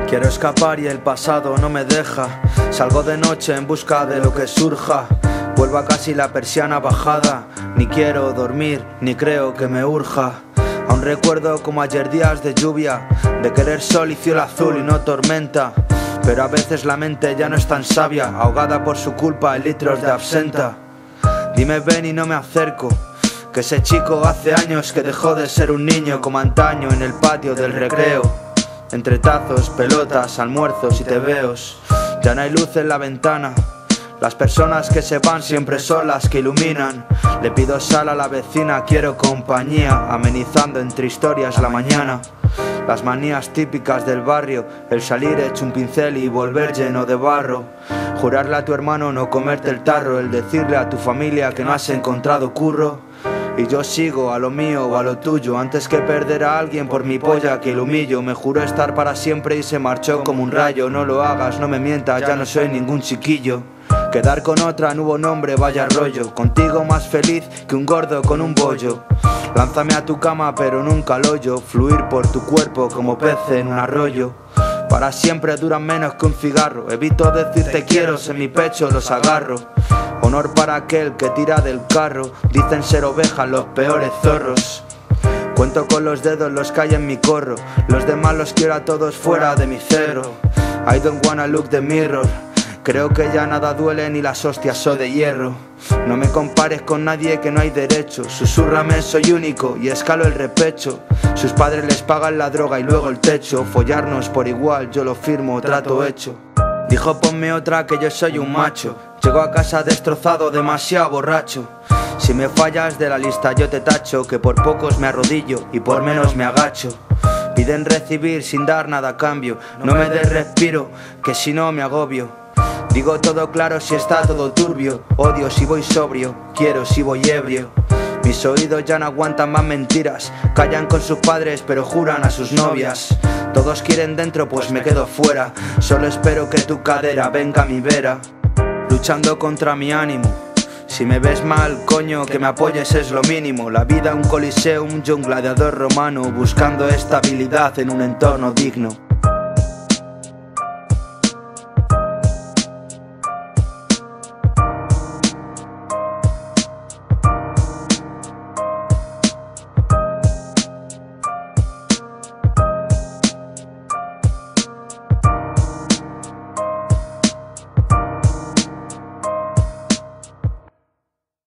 Quiero escapar y el pasado no me deja. Salgo de noche en busca de lo que surja. Vuelvo a casi la persiana bajada. Ni quiero dormir, ni creo que me urja. Aún recuerdo como ayer días de lluvia, de querer sol y cielo azul y no tormenta. Pero a veces la mente ya no es tan sabia, ahogada por su culpa en litros de absenta. Dime ven y no me acerco, que ese chico hace años que dejó de ser un niño como antaño en el patio del recreo. Entre tazos, pelotas, almuerzos y tebeos, ya no hay luz en la ventana. Las personas que se van siempre son las que iluminan. Le pido sal a la vecina, quiero compañía, amenizando entre historias la mañana. Las manías típicas del barrio, el salir hecho un pincel y volver lleno de barro. Jurarle a tu hermano no comerte el tarro, el decirle a tu familia que no has encontrado curro. Y yo sigo a lo mío o a lo tuyo, antes que perder a alguien por mi polla que lo humillo. Me juró estar para siempre y se marchó como un rayo. No lo hagas, no me mientas, ya no soy ningún chiquillo. Quedar con otra no hubo nombre, vaya rollo. Contigo más feliz que un gordo con un bollo. Lánzame a tu cama pero nunca al hoyo. Fluir por tu cuerpo como pez en un arroyo. Para siempre duran menos que un cigarro. Evito decir te quiero, en mi pecho los agarro. Honor para aquel que tira del carro. Dicen ser ovejas los peores zorros. Cuento con los dedos los que hay en mi corro. Los demás los quiero a todos fuera de mi cerro. I don't wanna look the mirror. Creo que ya nada duele ni las hostias son de hierro. No me compares con nadie que no hay derecho. Susúrrame soy único y escalo el repecho. Sus padres les pagan la droga y luego el techo. Follarnos por igual, yo lo firmo, trato hecho. Dijo ponme otra que yo soy un macho. Llego a casa destrozado, demasiado borracho. Si me fallas de la lista yo te tacho. Que por pocos me arrodillo y por menos me agacho. Piden recibir sin dar nada a cambio. No me des respiro, que si no me agobio. Digo todo claro si está todo turbio. Odio si voy sobrio, quiero si voy ebrio. Mis oídos ya no aguantan más mentiras. Callan con sus padres pero juran a sus novias. Todos quieren dentro pues me quedo fuera. Solo espero que tu cadera venga a mi vera. Luchando contra mi ánimo. Si me ves mal, coño, que me apoyes es lo mínimo. La vida un coliseo, yo un gladiador romano, buscando estabilidad en un entorno digno.